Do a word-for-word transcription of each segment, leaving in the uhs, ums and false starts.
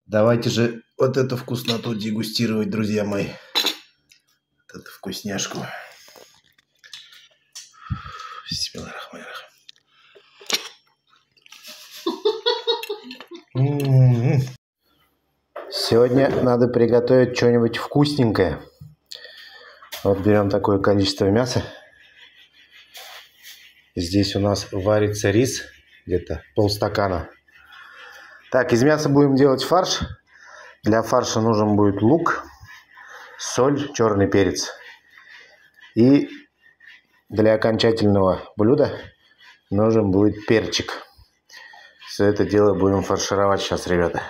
Давайте же вот эту вкусноту дегустировать, друзья мои. Вот эту вкусняшку. Сегодня надо приготовить что-нибудь вкусненькое. Вот берем такое количество мяса. Здесь у нас варится рис, где-то полстакана. Так, из мяса будем делать фарш. Для фарша нужен будет лук, соль, черный перец. И для окончательного блюда нужен будет перчик. Все это дело будем фаршировать сейчас, ребята.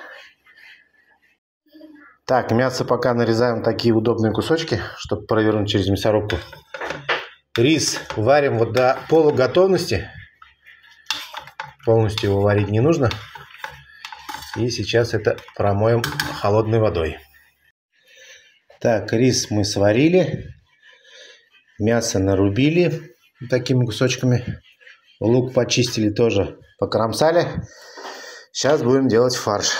Так, мясо пока нарезаем такие удобные кусочки, чтобы провернуть через мясорубку. Рис варим вот до полуготовности. Полностью его варить не нужно. И сейчас это промоем холодной водой. Так, рис мы сварили. Мясо нарубили такими кусочками. Лук почистили, тоже покромсали. Сейчас будем делать фарш.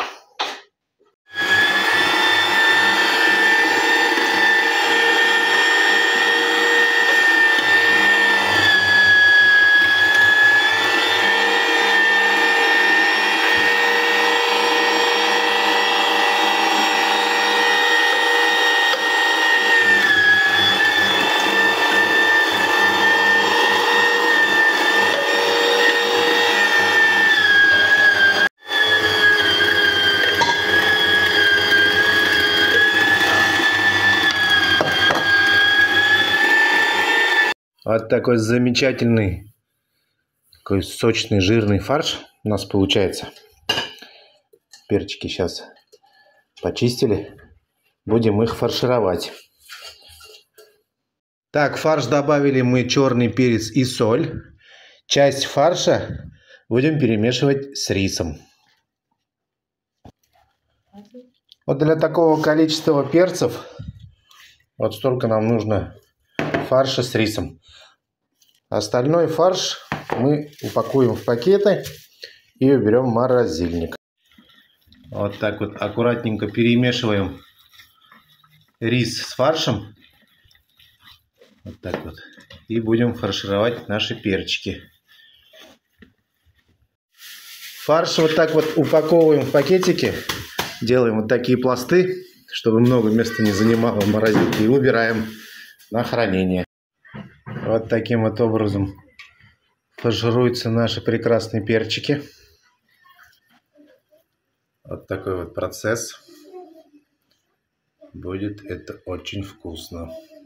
Вот такой замечательный, такой сочный, жирный фарш у нас получается. Перчики сейчас почистили. Будем их фаршировать. Так, в фарш добавили мы черный перец и соль. Часть фарша будем перемешивать с рисом. Вот для такого количества перцев вот столько нам нужно фарша с рисом. Остальной фарш мы упакуем в пакеты и уберем в морозильник. Вот так вот аккуратненько перемешиваем рис с фаршем. Вот так вот. И будем фаршировать наши перчики. Фарш вот так вот упаковываем в пакетики. Делаем вот такие пласты, чтобы много места не занимало в морозилке. И убираем на хранение. Вот таким вот образом фаршируются наши прекрасные перчики. Вот такой вот процесс. Будет это очень вкусно.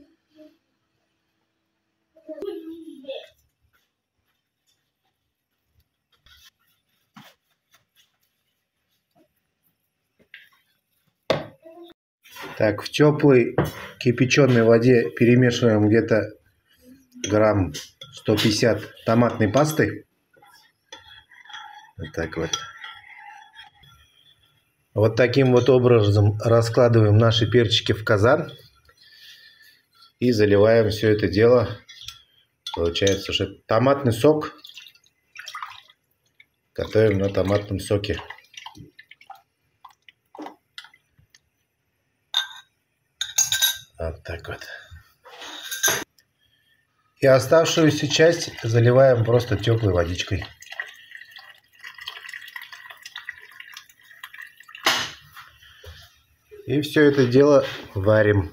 Так, в теплой кипяченой воде перемешиваем где-то грамм сто пятьдесят томатной пасты. Вот так вот. Вот таким вот образом раскладываем наши перчики в казан. И заливаем все это дело. Получается уже томатный сок. Готовим на томатном соке. Вот так вот. И оставшуюся часть заливаем просто теплой водичкой. И все это дело варим.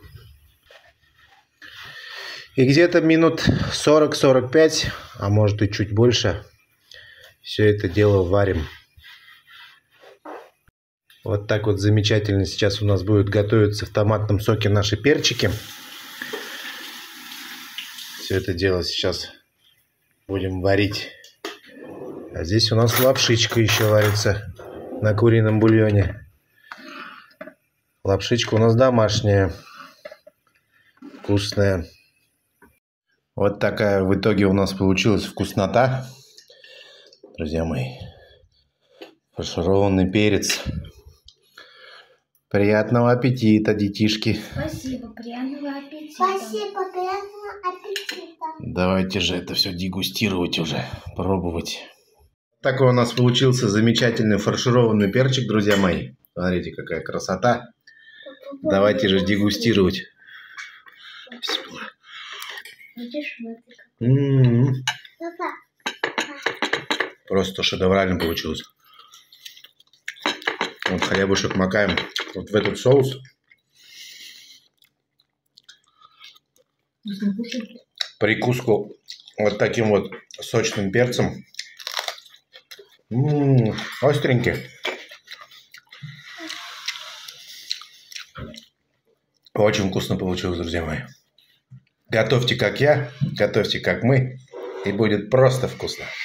И где-то минут сорок сорок пять, а может и чуть больше, все это дело варим. Вот так вот замечательно сейчас у нас будут готовиться в томатном соке наши перчики. Все это дело сейчас будем варить. А здесь у нас лапшичка еще варится на курином бульоне. Лапшичка у нас домашняя, вкусная. Вот такая в итоге у нас получилась вкуснота, друзья мои. Фаршированный перец. Приятного аппетита, детишки. Спасибо, приятного аппетита. Спасибо, приятного аппетита. Давайте же это все дегустировать уже, пробовать. Такой у нас получился замечательный фаршированный перчик, друзья мои. Смотрите, какая красота. Давайте же дегустировать. Видишь, смотри. М-м-м. Папа. Просто шедеврально получилось. Вот хлебушек макаем вот в этот соус. Прикуску вот таким вот сочным перцем. М-м, остренький. Очень вкусно получилось, друзья мои. Готовьте как я, готовьте как мы, и будет просто вкусно.